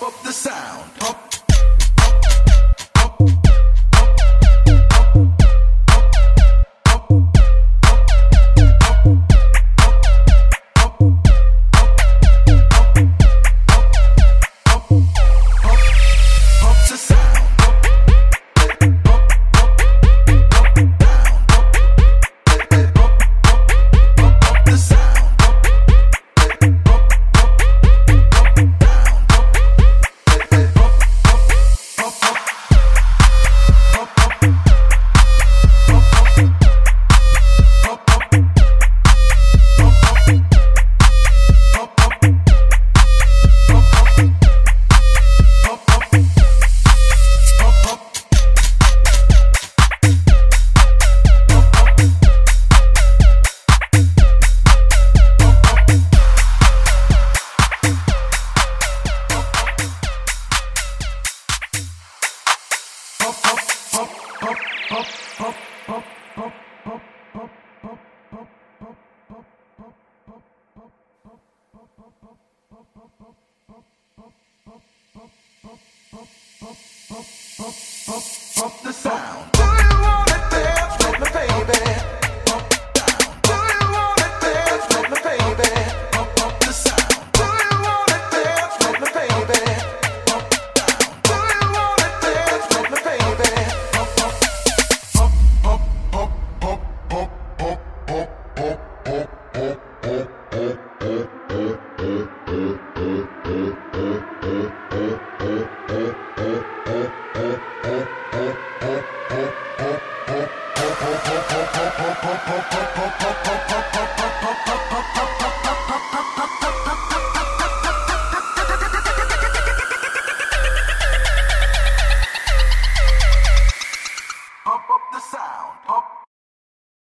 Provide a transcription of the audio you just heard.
up the sound. Up the sound. Do you wanna dance with me, baby? Up down. Do you wanna dance with me, baby? Up the sound. Do you wanna dance with me, baby? Up down. Do you wanna dance with me, baby? Up up up up up up up